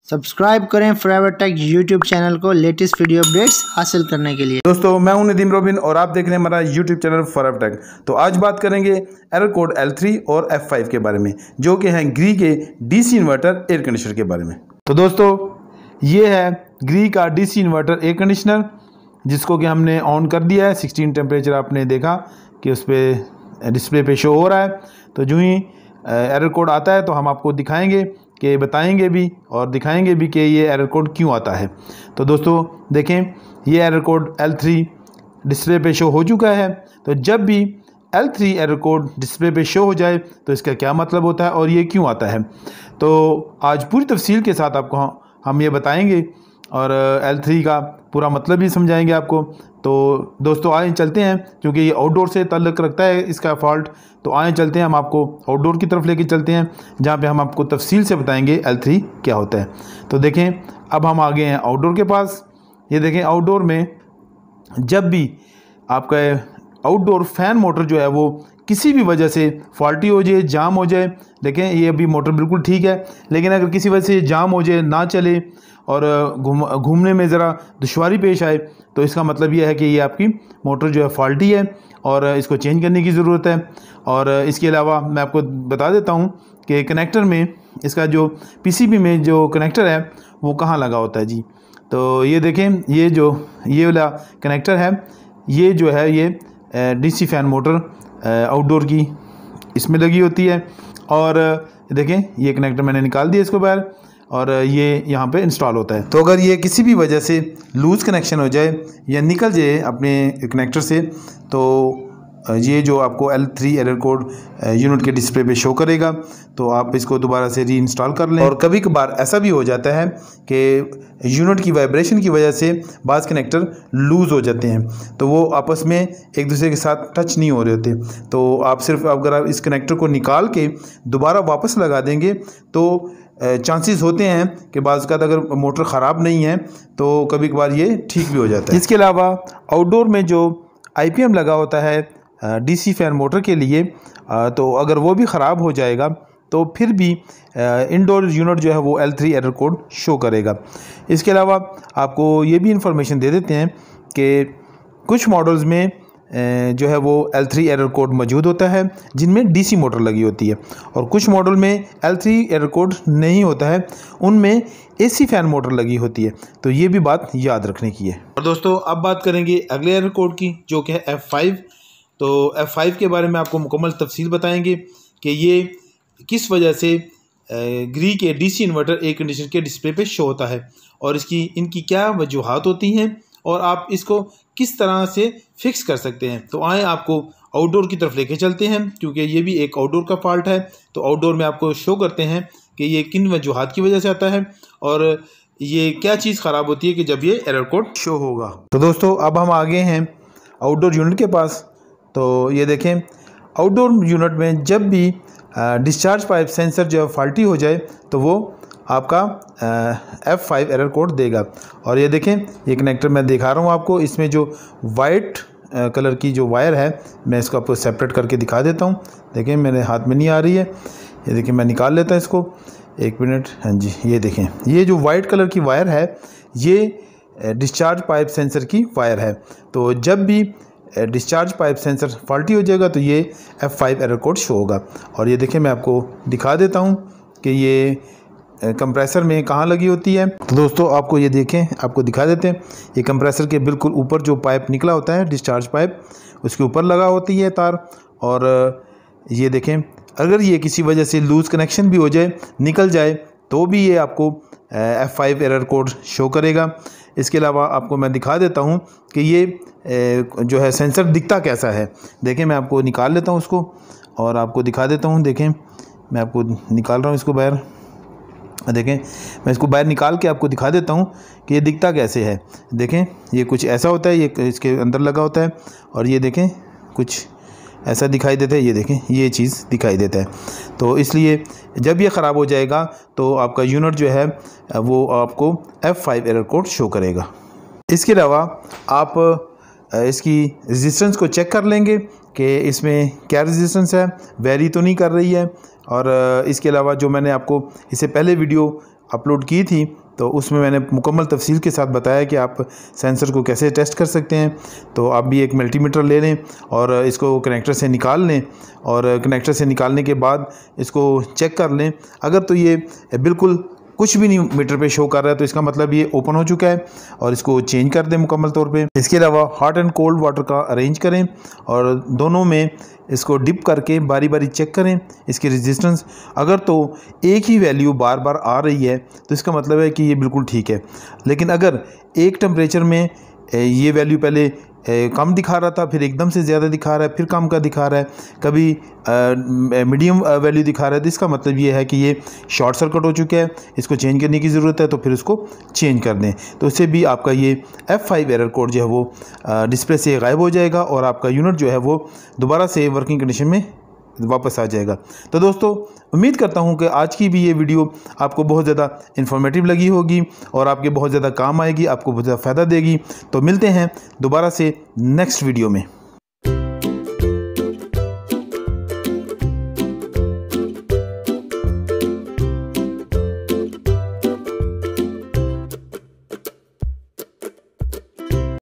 Subscribe करें forever tech YouTube channel को latest video updates हासिल करने के लिए। दोस्तों मैं हूं नदीम रोबिन और आप देख रहे हैं हमारा यूट्यूब चैनल फॉरएवर टेक। तो आज बात करेंगे एरर कोड L3 और F5 के बारे में, जो कि हैं ग्री के डीसी इन्वर्टर एयर कंडीशनर के बारे में। तो दोस्तों ये है ग्री का डीसी इन्वर्टर एयर कंडीशनर, जिसको कि हमने ऑन कर दिया है। 16 टेम्परेचर आपने देखा कि उस पर डिस्प्ले पे शो हो रहा है। तो जो ही एरर कोड आता है तो हम आपको दिखाएंगे कि बताएंगे भी और दिखाएंगे भी कि ये एरर कोड क्यों आता है। तो दोस्तों देखें, ये एरर कोड L3 डिस्प्ले पे शो हो चुका है। तो जब भी L3 एरर कोड डिस्प्ले पे शो हो जाए तो इसका क्या मतलब होता है और ये क्यों आता है, तो आज पूरी तफसील के साथ आपको हम ये बताएंगे और L3 का पूरा मतलब भी समझाएंगे आपको। तो दोस्तों आए चलते हैं, क्योंकि ये आउटडोर से ताल्लुक़ रखता है इसका फॉल्ट। तो आए चलते हैं, हम आपको आउटडोर की तरफ लेके चलते हैं, जहाँ पे हम आपको तफसील से बताएंगे L3 क्या होता है। तो देखें, अब हम आ गए हैं आउटडोर के पास। ये देखें, आउटडोर में जब भी आपका आउटडोर फ़ैन मोटर जो है वो किसी भी वजह से फॉल्टी हो जाए, जाम हो जाए, देखें ये अभी मोटर बिल्कुल ठीक है, लेकिन अगर किसी वजह से जाम हो जाए, ना चले और घूमने में ज़रा दुश्वारी पेश आए, तो इसका मतलब ये है कि ये आपकी मोटर जो है फॉल्टी है और इसको चेंज करने की ज़रूरत है। और इसके अलावा मैं आपको बता देता हूँ कि कनेक्टर में इसका जो पीसीबी में जो कनेक्टर है वो कहाँ लगा होता है जी। तो ये देखें, ये वाला कनेक्टर है, ये जो है ये डीसी फ़ैन मोटर आउटडोर की इसमें लगी होती है। और देखें, ये कनेक्टर मैंने निकाल दिया इसको बाहर और ये यहाँ पे इंस्टॉल होता है। तो अगर ये किसी भी वजह से लूज़ कनेक्शन हो जाए या निकल जाए अपने कनेक्टर से, तो ये जो आपको L3 एरर कोड यूनिट के डिस्प्ले पे शो करेगा। तो आप इसको दोबारा से री इंस्टॉल कर लें। और कभी कभार ऐसा भी हो जाता है कि यूनिट की वाइब्रेशन की वजह से बाज़ कनेक्टर लूज़ हो जाते हैं, तो वो आपस में एक दूसरे के साथ टच नहीं हो रहे होते। तो आप सिर्फ अगर आप इस कनेक्टर को निकाल के दोबारा वापस लगा देंगे तो चांसेस होते हैं कि बाज़ का अगर मोटर ख़राब नहीं है तो कभी कभार ये ठीक भी हो जाता है। इसके अलावा आउटडोर में जो IPM लगा होता है डीसी फ़ैन मोटर के लिए, तो अगर वो भी ख़राब हो जाएगा तो फिर भी इंडोर यूनिट जो है वो L3 एरर कोड शो करेगा। इसके अलावा आपको ये भी इंफॉर्मेशन दे देते हैं कि कुछ मॉडल्स में जो है वो L3 एरर कोड मौजूद होता है जिनमें डीसी मोटर लगी होती है, और कुछ मॉडल में L3 एरर कोड नहीं होता है, उनमें AC फ़ैन मोटर लगी होती है। तो ये भी बात याद रखने की है। और दोस्तों अब बात करेंगे अगले एरर कोड की, जो कि है F5। तो F5 के बारे में आपको मुकम्मल तफसील बताएंगे कि ये किस वजह से ग्री के डीसी इन्वर्टर एयर कंडीशनर के डिस्प्ले पे शो होता है और इनकी क्या वजूहात होती हैं और आप इसको किस तरह से फिक्स कर सकते हैं। तो आए आपको आउटडोर की तरफ लेके चलते हैं, क्योंकि ये भी एक आउटडोर का फॉल्ट है। तो आउटडोर में आपको शो करते हैं कि ये किन वजूहात की वजह से आता है और ये क्या चीज़ ख़राब होती है कि जब ये एरर कोड शो होगा। तो दोस्तों अब हम आ गए हैं आउटडोर यूनिट के पास। तो ये देखें, आउटडोर यूनिट में जब भी डिस्चार्ज पाइप सेंसर जो है फॉल्टी हो जाए तो वो आपका F5 एरर कोड देगा। और ये देखें, ये कनेक्टर मैं दिखा रहा हूँ आपको, इसमें जो वाइट कलर की जो वायर है, मैं इसको आपको सेपरेट करके दिखा देता हूँ। देखें, मेरे हाथ में नहीं आ रही है, ये देखें, मैं निकाल लेता हूँ इसको, एक मिनट। हाँ जी, ये देखें, ये जो वाइट कलर की वायर है ये डिस्चार्ज पाइप सेंसर की वायर है। तो जब भी डिस्चार्ज पाइप सेंसर फॉल्टी हो जाएगा तो ये F5 एरर कोड शो होगा। और ये देखें, मैं आपको दिखा देता हूँ कि ये कंप्रेसर में कहाँ लगी होती है। तो दोस्तों आपको ये देखें, आपको दिखा देते हैं, ये कंप्रेसर के बिल्कुल ऊपर जो पाइप निकला होता है डिस्चार्ज पाइप, उसके ऊपर लगा होती है तार। और ये देखें, अगर ये किसी वजह से लूज़ कनेक्शन भी हो जाए, निकल जाए, तो भी ये आपको F5 एरर कोड शो करेगा। इसके अलावा आपको मैं दिखा देता हूँ कि ये जो है सेंसर दिखता कैसा है। देखें, मैं आपको निकाल लेता हूँ उसको और आपको दिखा देता हूँ। देखें, मैं आपको निकाल रहा हूँ इसको बाहर। देखें, मैं इसको बाहर निकाल के आपको दिखा देता हूँ कि ये दिखता कैसे है। देखें, ये कुछ ऐसा होता है, ये इसके अंदर लगा होता है, और ये देखें कुछ ऐसा दिखाई देता है। ये देखें, ये चीज़ दिखाई देता है। तो इसलिए जब ये ख़राब हो जाएगा तो आपका यूनिट जो है वो आपको F5 एरर कोड शो करेगा। इसके अलावा आप इसकी रेजिस्टेंस को चेक कर लेंगे कि इसमें क्या रेजिस्टेंस है, वेरी तो नहीं कर रही है। और इसके अलावा जो मैंने आपको इससे पहले वीडियो अपलोड की थी तो उसमें मैंने मुकम्मल तफसील के साथ बताया कि आप सेंसर को कैसे टेस्ट कर सकते हैं। तो आप भी एक मल्टीमीटर ले लें और इसको कनेक्टर से निकाल लें और कनेक्टर से निकालने के बाद इसको चेक कर लें। अगर तो ये बिल्कुल कुछ भी नहीं मीटर पे शो कर रहा है तो इसका मतलब ये ओपन हो चुका है और इसको चेंज कर दें मुकम्मल तौर पे। इसके अलावा हॉट एंड कोल्ड वाटर का अरेंज करें और दोनों में इसको डिप करके बारी बारी चेक करें इसकी रेजिस्टेंस। अगर तो एक ही वैल्यू बार बार आ रही है तो इसका मतलब है कि ये बिल्कुल ठीक है। लेकिन अगर एक टेम्परेचर में ये वैल्यू पहले कम दिखा रहा था, फिर एकदम से ज़्यादा दिखा रहा है, फिर कम का दिखा रहा है, कभी मीडियम वैल्यू दिखा रहा है, तो इसका मतलब ये है कि ये शॉर्ट सर्किट हो चुका है, इसको चेंज करने की ज़रूरत है। तो फिर इसको चेंज कर दें, तो इससे भी आपका ये F5 एरर कोड जो है वो डिस्प्ले से गायब हो जाएगा और आपका यूनिट जो है वो दोबारा से वर्किंग कंडीशन में वापस आ जाएगा। तो दोस्तों उम्मीद करता हूं कि आज की भी ये वीडियो आपको बहुत ज़्यादा इन्फॉर्मेटिव लगी होगी और आपके बहुत ज़्यादा काम आएगी, आपको बहुत ज़्यादा फ़ायदा देगी। तो मिलते हैं दोबारा से नेक्स्ट वीडियो में।